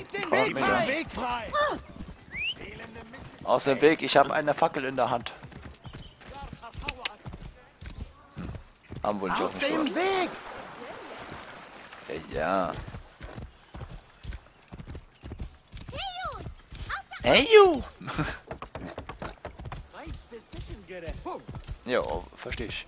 Den Weg frei! Weg frei! Aus dem Weg, ich habe eine Fackel in der Hand. Haben wohl nicht auf Aus mich dem gehört. Weg! Ja. Hey, you! Ja, verstehe ich.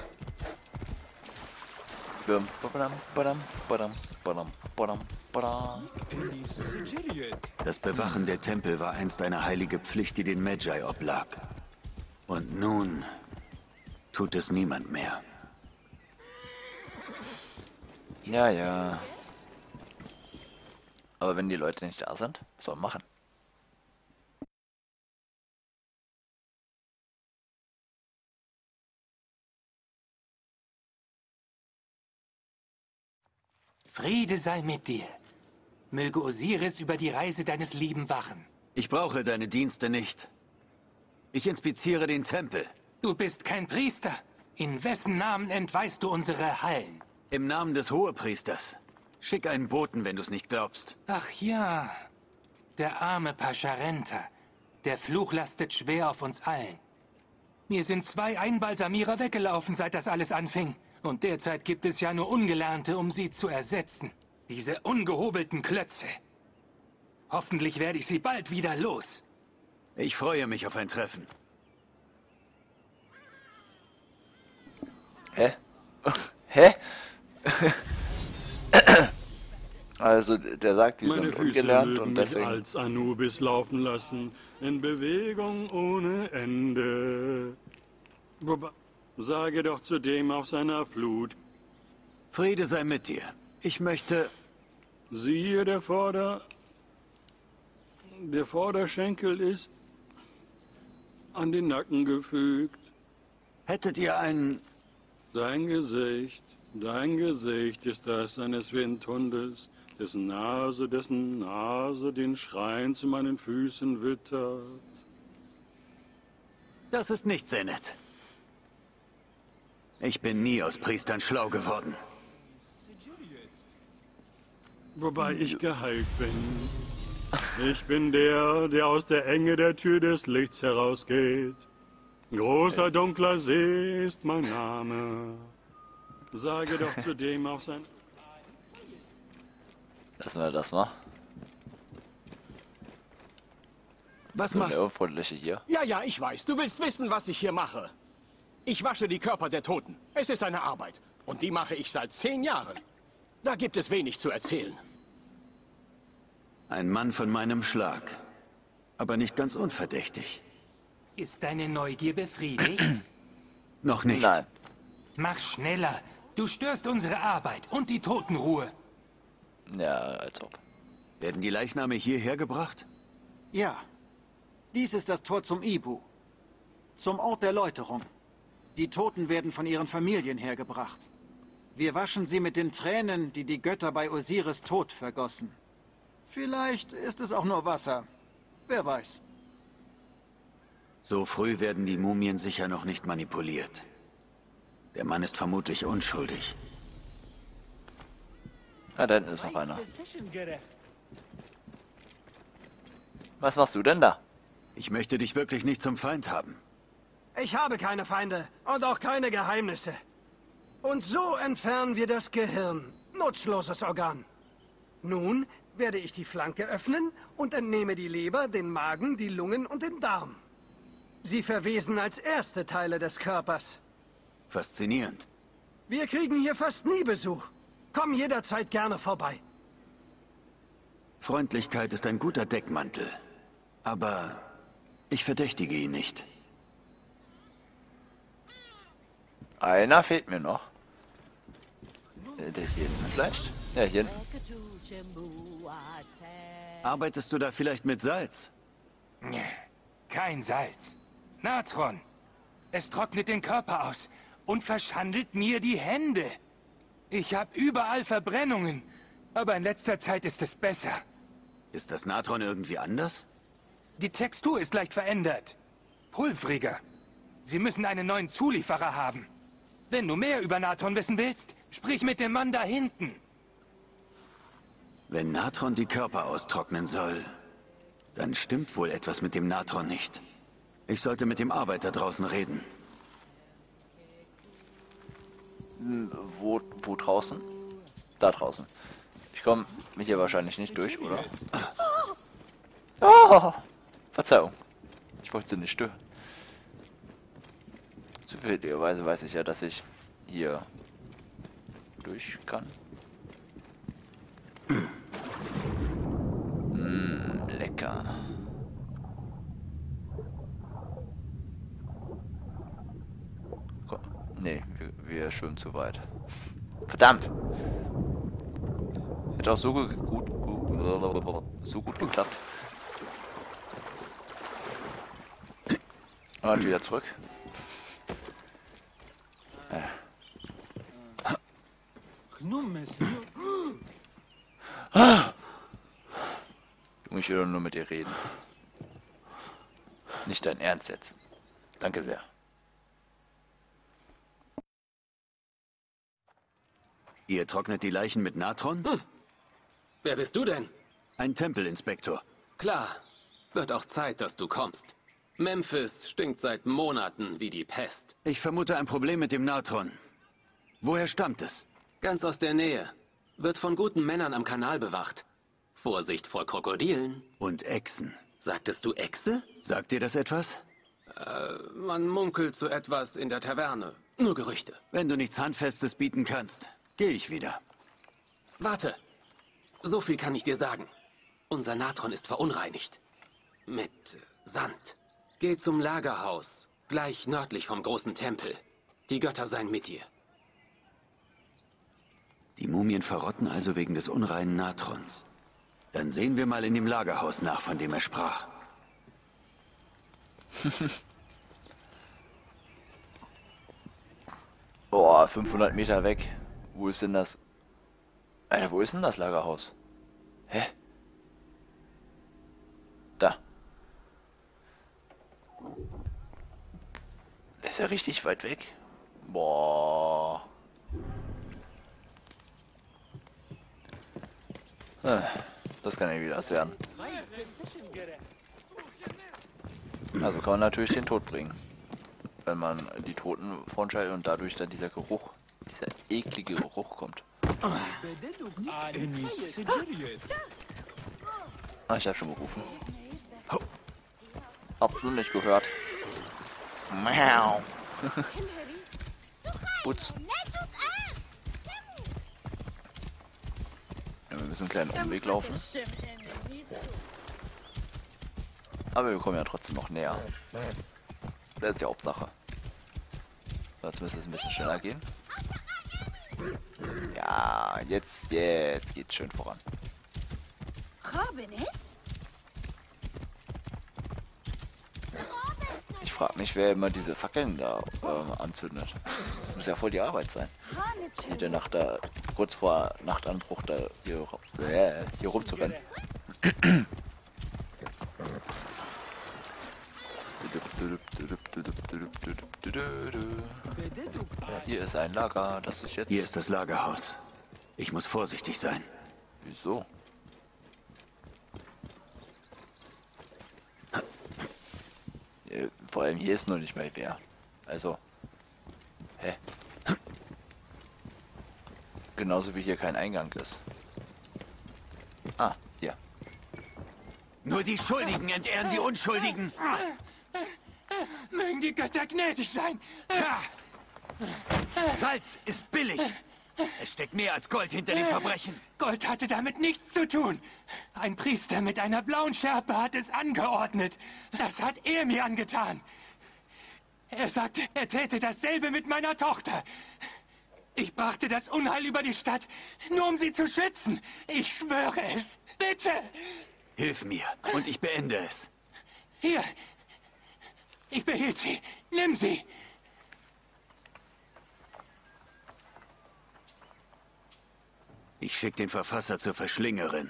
Badam, badam, badam, badam, badam, badam. Das Bewachen der Tempel war einst eine heilige Pflicht, die den Magi oblag. Und nun tut es niemand mehr. Ja, ja. Aber wenn die Leute nicht da sind, was soll man machen? Friede sei mit dir. Möge Osiris über die Reise deines Lieben wachen. Ich brauche deine Dienste nicht. Ich inspiziere den Tempel. Du bist kein Priester. In wessen Namen entweihst du unsere Hallen? Im Namen des Hohepriesters. Schick einen Boten, wenn du es nicht glaubst. Ach ja, der arme Pascharenta. Der Fluch lastet schwer auf uns allen. Mir sind 2 Einbalsamierer weggelaufen, seit das alles anfing. Und derzeit gibt es ja nur Ungelernte, um sie zu ersetzen. Diese ungehobelten Klötze. Hoffentlich werde ich sie bald wieder los. Ich freue mich auf ein Treffen. Hä? Hä? Also, der sagt, die Meine sind Füße ungelernt mögen und mich deswegen... als Anubis laufen lassen, in Bewegung ohne Ende. Wobei, sage doch zu dem auf seiner Flut, Friede sei mit dir. Ich möchte... siehe, der Vorderschenkel ist an den Nacken gefügt. Hättet ihr einen... Dein Gesicht ist das eines Windhundes, dessen Nase den Schrein zu meinen Füßen wittert. Das ist nicht sehr nett. Ich bin nie aus Priestern schlau geworden. Wobei ich geheilt bin. Ich bin der aus der Enge der Tür des Lichts herausgeht. Großer dunkler See ist mein Name. Sage doch zu dem auf sein... Lassen wir das mal. Was So, machst der du? Unfreundliche hier. Ja, ich weiß. Du willst wissen, was ich hier mache. Ich wasche die Körper der Toten. Es ist eine Arbeit. Und die mache ich seit 10 Jahren. Da gibt es wenig zu erzählen. Ein Mann von meinem Schlag. Aber nicht ganz unverdächtig. Ist deine Neugier befriedigt? Noch nicht. Nein. Mach schneller. Du störst unsere Arbeit und die Totenruhe. Ja, als ob. Werden die Leichname hierher gebracht? Ja. Dies ist das Tor zum Ibu. Zum Ort der Läuterung. Die Toten werden von ihren Familien hergebracht. Wir waschen sie mit den Tränen, die die Götter bei Osiris Tod vergossen. Vielleicht ist es auch nur Wasser. Wer weiß. So früh werden die Mumien sicher noch nicht manipuliert. Der Mann ist vermutlich unschuldig. Ah, da hinten ist noch einer. Was machst du denn da? Ich möchte dich wirklich nicht zum Feind haben. Ich habe keine Feinde und auch keine Geheimnisse. Und so entfernen wir das Gehirn. Nutzloses Organ. Nun werde ich die Flanke öffnen und entnehme die Leber, den Magen, die Lungen und den Darm. Sie verwesen als erste Teile des Körpers. Faszinierend. Wir kriegen hier fast nie Besuch. Komm jederzeit gerne vorbei. Freundlichkeit ist ein guter Deckmantel. Aber ich verdächtige ihn nicht. Einer fehlt mir noch. Der hier hinten vielleicht? Ja, hier hinten. Arbeitest du da vielleicht mit Salz? Kein Salz. Natron. Es trocknet den Körper aus und verschandelt mir die Hände. Ich habe überall Verbrennungen, aber in letzter Zeit ist es besser. Ist das Natron irgendwie anders? Die Textur ist leicht verändert. Pulvriger. Sie müssen einen neuen Zulieferer haben. Wenn du mehr über Natron wissen willst, sprich mit dem Mann da hinten. Wenn Natron die Körper austrocknen soll, dann stimmt wohl etwas mit dem Natron nicht. Ich sollte mit dem Arbeiter draußen reden. Wo draußen? Da draußen. Ich komme mit hier wahrscheinlich nicht durch, oder? Oh, Verzeihung. Ich wollte sie nicht stören. Zufälligerweise weiß ich ja, dass ich hier durch kann. Lecker. Nee, wir schwimmen zu weit. Verdammt! Hätte auch so gut geklappt. Und wieder zurück. Ich will nur mit dir reden. Nicht dein Ernst jetzt. Danke sehr. Ihr trocknet die Leichen mit Natron? Wer bist du denn? Ein Tempelinspektor. Klar. Wird auch Zeit, dass du kommst. Memphis stinkt seit Monaten wie die Pest. Ich vermute ein Problem mit dem Natron. Woher stammt es? Ganz aus der Nähe. Wird von guten Männern am Kanal bewacht. Vorsicht vor Krokodilen. Und Echsen. Sagtest du Echse? Sagt dir das etwas? Man munkelt so etwas in der Taverne. Nur Gerüchte. Wenn du nichts Handfestes bieten kannst, gehe ich wieder. Warte. So viel kann ich dir sagen. Unser Natron ist verunreinigt. Mit Sand. Geh zum Lagerhaus, gleich nördlich vom großen Tempel. Die Götter seien mit dir. Die Mumien verrotten also wegen des unreinen Natrons. Dann sehen wir mal in dem Lagerhaus nach, von dem er sprach. Boah, 500 Meter weg. Wo ist denn das? Alter, wo ist denn das Lagerhaus? Hä? Da. Das ist ja richtig weit weg. Boah. Das kann ja wieder was werden. Also kann man natürlich den Tod bringen. Wenn man die Toten vorschaltet und dadurch dann dieser Geruch, dieser eklige Geruch kommt. Ah, ich habe schon gerufen. Absolut nicht gehört. Miau. Putz. Ja, wir müssen einen kleinen Umweg laufen. Aber wir kommen ja trotzdem noch näher. Das ist die Hauptsache. So, jetzt müsste es ein bisschen schneller gehen. Ja, jetzt geht's schön voran. Ich frage mich, wer immer diese Fackeln da anzündet. Das muss ja voll die Arbeit sein. Jede Nacht da, kurz vor Nachtanbruch, da hier rumzurennen. Hier ist ein Lager, das ich jetzt... Hier ist das Lagerhaus. Ich muss vorsichtig sein. Wieso? Vor allem hier ist noch nicht mal wer. Also... Hä? Genauso wie hier kein Eingang ist. Ah, hier. Nur die Schuldigen entehren die Unschuldigen. Mögen die Götter gnädig sein. Tja. Salz ist billig. Es steckt mehr als Gold hinter dem Verbrechen. Gold hatte damit nichts zu tun. Ein Priester mit einer blauen Schärpe hat es angeordnet. Das hat er mir angetan. Er sagte, er täte dasselbe mit meiner Tochter. Ich brachte das Unheil über die Stadt, nur um sie zu schützen. Ich schwöre es. Bitte! Hilf mir und ich beende es. Hier. Ich behielt sie. Nimm sie. Ich schicke den Verfasser zur Verschlingerin.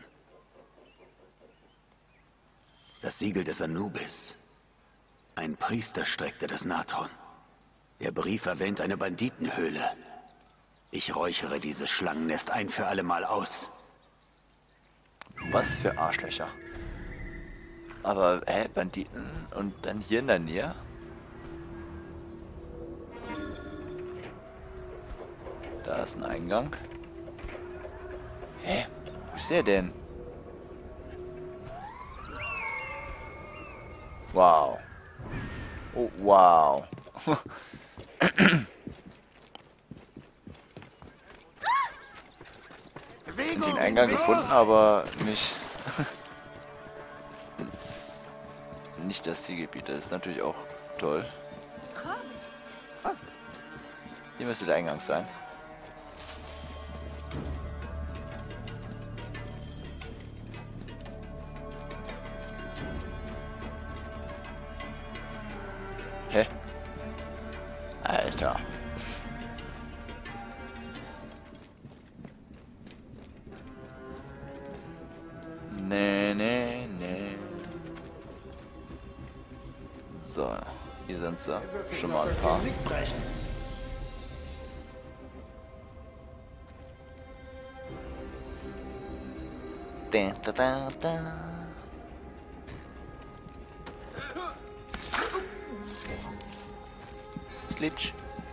Das Siegel des Anubis. Ein Priester streckte das Natron. Der Brief erwähnt eine Banditenhöhle. Ich räuchere dieses Schlangennest ein für alle Mal aus. Was für Arschlöcher. Aber, Banditen und dann hier in der Nähe? Da ist ein Eingang. Hä? Wo ist der denn? Wow. Oh, wow. Den Eingang gefunden, aber nicht... nicht das Zielgebiet. Das ist natürlich auch toll. Hier müsste der Eingang sein. Hä? Alter. Nee, nee, nee. So, hier sind sie. Schon mal ein paar. Da, da, da, da. Slitch.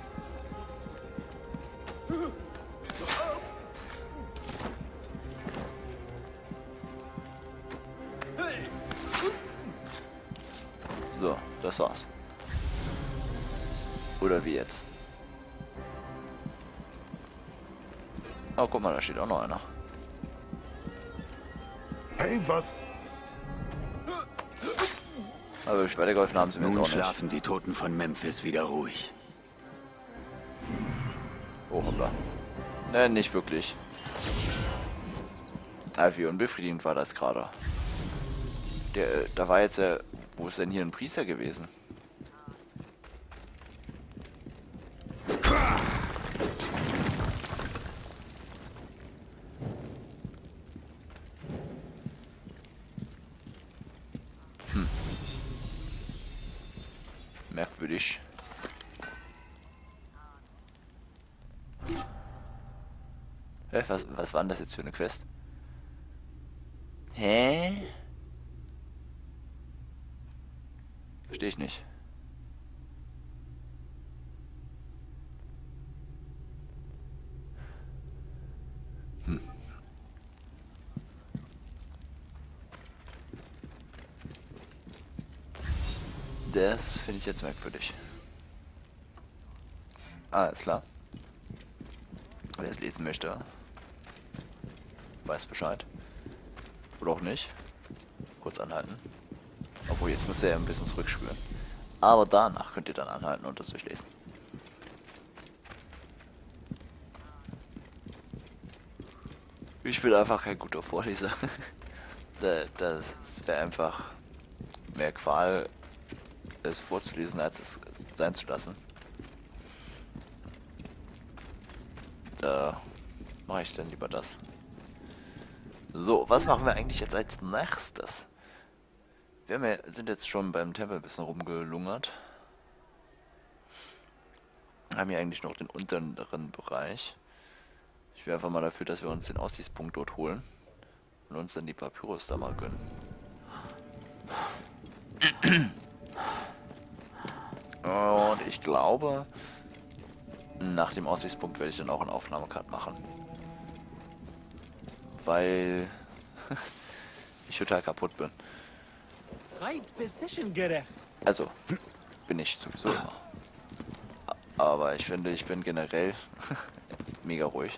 So, das war's. Oder wie jetzt? Oh, guck mal, da steht auch noch einer. Hey, was? Aber ich weitergeholfen haben sie mir jetzt Nun auch nicht. schlafen die Toten von Memphis wieder ruhig. Oh, hoppla. Ne, nicht wirklich. Aber wie unbefriedigend war das gerade. Da war jetzt wo ist denn hier ein Priester gewesen? Merkwürdig. Hä, was war denn das jetzt für eine Quest? Hä? Verstehe ich nicht. Das finde ich jetzt merkwürdig. Alles klar. Wer es lesen möchte, weiß Bescheid. Oder auch nicht. Kurz anhalten. Obwohl, jetzt muss er ja ein bisschen zurückspüren. Aber danach könnt ihr dann anhalten und das durchlesen. Ich bin einfach kein guter Vorleser. Das wäre einfach mehr Qual, es vorzulesen, als es sein zu lassen. Da mache ich dann lieber das. So, was machen wir eigentlich jetzt als nächstes? Sind jetzt schon beim Tempel ein bisschen rumgelungert. Haben hier eigentlich noch den unteren Bereich. Ich wäre einfach mal dafür, dass wir uns den Aussichtspunkt dort holen und uns dann die Papyrus da mal gönnen. Und ich glaube, nach dem Aussichtspunkt werde ich dann auch einen Aufnahmecut machen. Weil ich total kaputt bin. Also, bin ich sowieso immer. Aber ich finde, ich bin generell mega ruhig.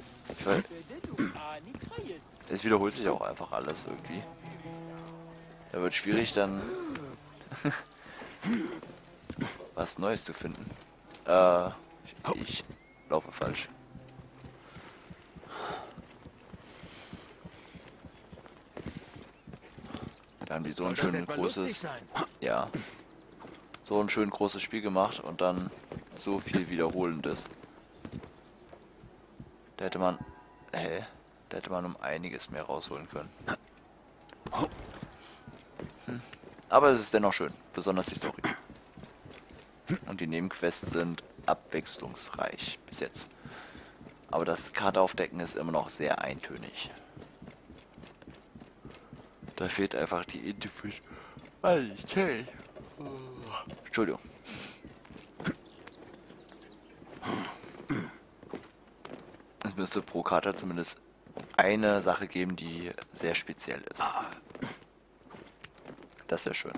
Es wiederholt sich auch einfach alles irgendwie. Da wird schwierig dann was Neues zu finden. Ich laufe falsch. Da haben die so ein schön großes, ja, so ein schön großes Spiel gemacht und dann so viel Wiederholendes. Da hätte man, um einiges mehr rausholen können. Aber es ist dennoch schön, besonders die Story. Und die Nebenquests sind abwechslungsreich bis jetzt. Aber das Karte aufdecken ist immer noch sehr eintönig. Da fehlt einfach die Individualität. Entschuldigung. Es müsste pro Karte zumindest eine Sache geben, die sehr speziell ist. Das ist ja schön.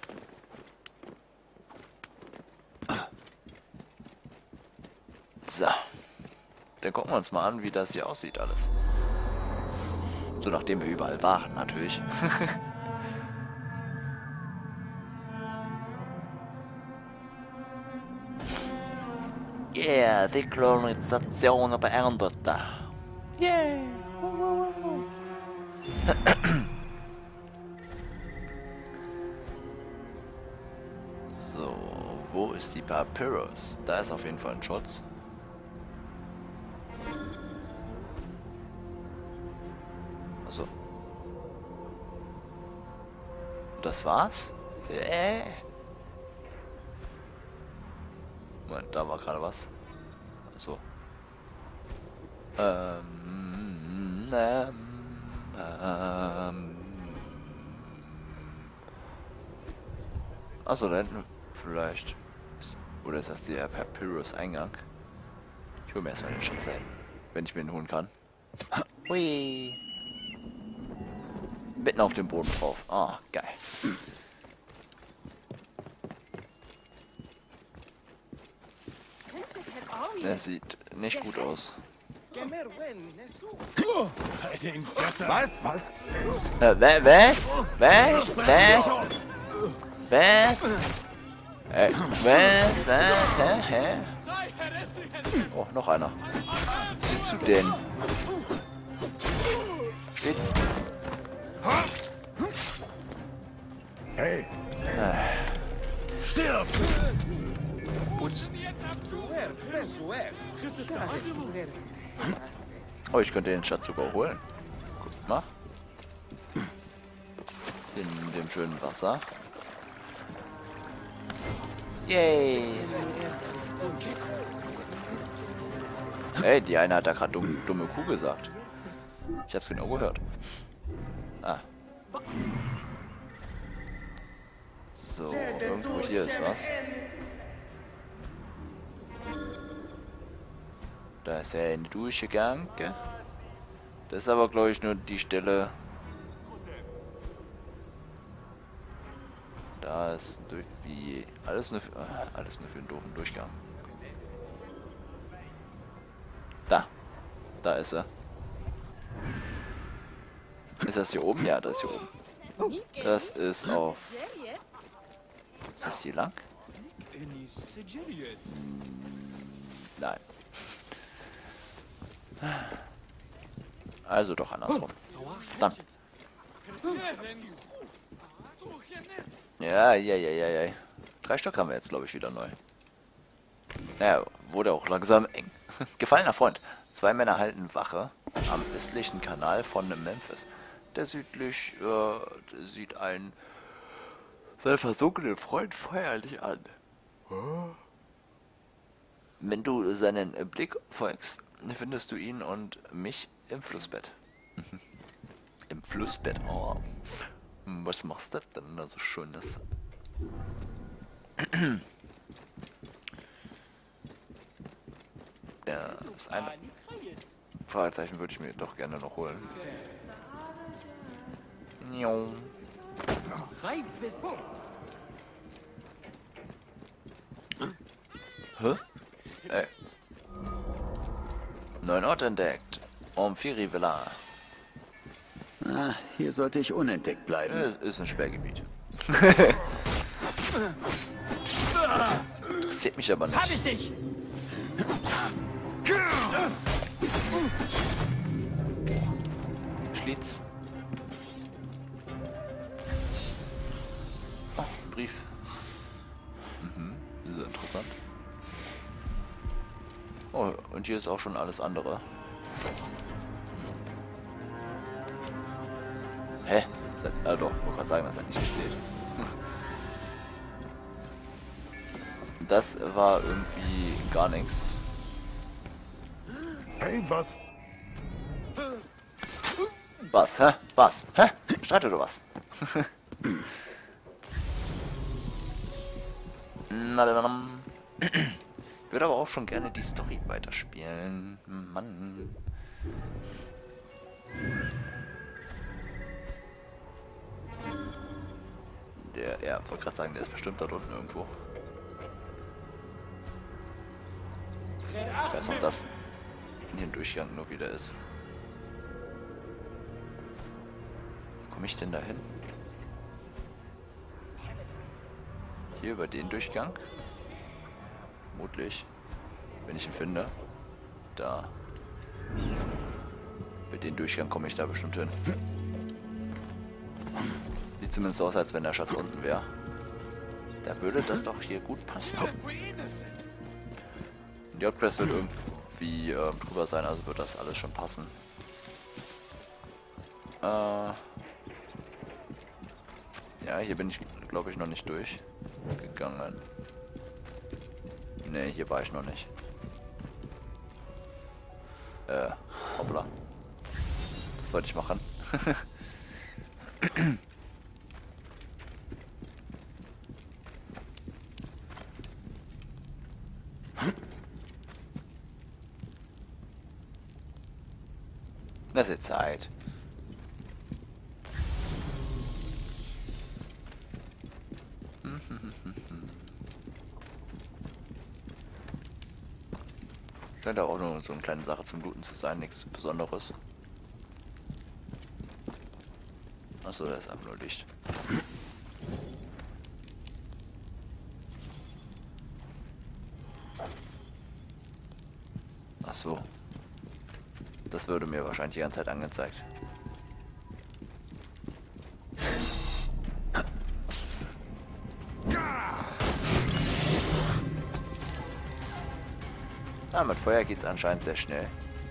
So. Dann gucken wir uns mal an, wie das hier aussieht alles. So nachdem wir überall waren, natürlich. Yeah, die Kolonisation beendet. Yeah. So, wo ist die Papyrus? Da ist auf jeden Fall ein Schutz. Also. Das war's? Moment, da war gerade was. So. Achso, da hinten vielleicht. Oder ist das der Papyrus-Eingang? Ich hole mir erstmal den Schatz da hinten, wenn ich mir den holen kann. Hui. Mitten auf dem Boden drauf. Ah, geil. Der sieht nicht gut aus. Was? Oh, noch einer. Was willst du denn? Spitz. Hey. Stirb! Putz. Oh, ich könnte den Schatz sogar holen. Guck mal. In dem schönen Wasser. Yay! Ey, die eine hat da gerade dumme Kuh gesagt. Ich hab's genau gehört. Ah. So, irgendwo hier ist was. Da ist er in die Dusche gegangen. Das ist aber, glaube ich, nur die Stelle. Da ist wie alles nur für einen doofen Durchgang. Da ist er. Ist das hier oben? Ja, das ist hier oben. Das ist auf. Ist das hier lang? Nein. Also doch andersrum. Dann. Ja. 3 Stück haben wir jetzt, glaube ich, wieder neu. Naja, wurde auch langsam eng. Gefallener Freund. 2 Männer halten Wache am östlichen Kanal von Memphis. Der südlich sieht einen seinen versunkenen Freund feierlich an. Wenn du seinen Blick folgst, findest du ihn und mich im Flussbett. Im Flussbett, oh. Was machst du denn da so Schönes? Ja, das eine Fragezeichen würde ich mir doch gerne noch holen. Hä? Ey. Neuen Ort entdeckt. Omphiri Villa. Ah, hier sollte ich unentdeckt bleiben. Ist ein Sperrgebiet. Interessiert mich aber nicht. Hab ich dich! Schlitz. Oh, ein Brief. Das ist interessant. Oh, und hier ist auch schon alles andere. Hä? Doch, ich wollte gerade sagen, das hat nicht gezählt. Das war irgendwie gar nichts. Hey, was? Was, hä? Was? Hä? Streit oder was? Na dann. Ich würde aber auch schon gerne die Story weiterspielen. Mann. Ja, wollte gerade sagen, der ist bestimmt da unten irgendwo. Ich weiß noch, dass hier ein Durchgang nur wieder ist. Wo komme ich denn da hin? Hier über den Durchgang? Vermutlich. Wenn ich ihn finde. Da. Mit dem Durchgang komme ich da bestimmt hin. Sieht zumindest aus, als wenn der Schatz unten wäre. Da würde das doch hier gut passen. Die Outpress wird irgendwie drüber sein, also wird das alles schon passen. Ja, hier bin ich, glaube ich, noch nicht durchgegangen. Ne, hier war ich noch nicht. Hoppla. Das wollte ich machen. Das ist jetzt Zeit. Scheint auch nur so eine kleine Sache zum Looten zu sein, nichts Besonderes. Achso, da ist einfach nur Licht. Achso. Das würde mir wahrscheinlich die ganze Zeit angezeigt. Ah, mit Feuer geht's anscheinend sehr schnell.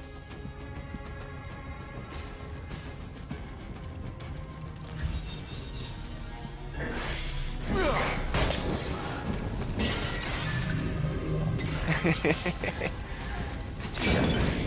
Mistviecher.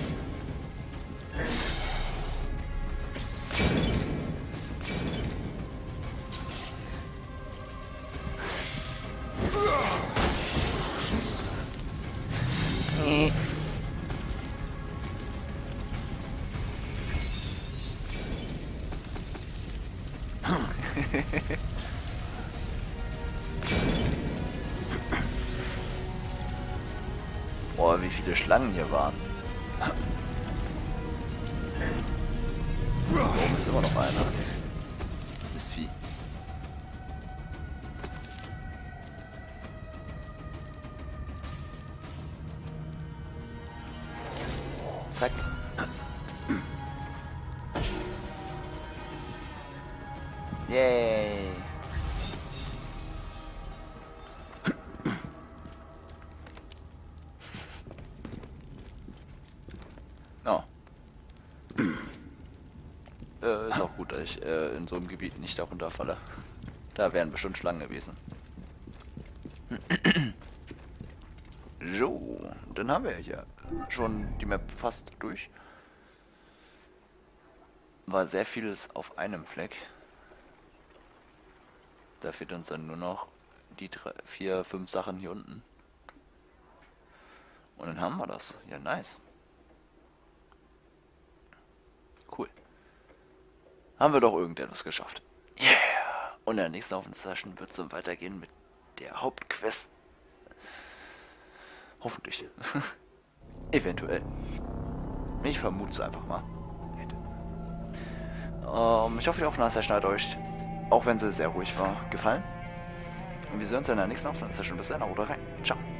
Boah, wie viele Schlangen hier waren. Warum ist immer noch einer? Mistvieh. Zack. Yay. Oh. Ist auch gut, dass ich in so einem Gebiet nicht darunter falle. Da wären bestimmt Schlangen gewesen. So, dann haben wir ja schon die Map fast durch. War sehr vieles auf einem Fleck. Da fehlt uns dann nur noch die 4, 5 Sachen hier unten. Und dann haben wir das. Ja, nice. Cool. Haben wir doch irgendetwas geschafft. Yeah! Und in der nächsten Aufnahmesession wird es dann weitergehen mit der Hauptquest. Hoffentlich. Eventuell. Ich vermute es einfach mal. Ich hoffe, die Aufnahmesession hat euch, auch wenn sie sehr ruhig war, gefallen. Und wir sehen uns in der nächsten Aufnahmesession. Bis dann, oder rein. Ciao.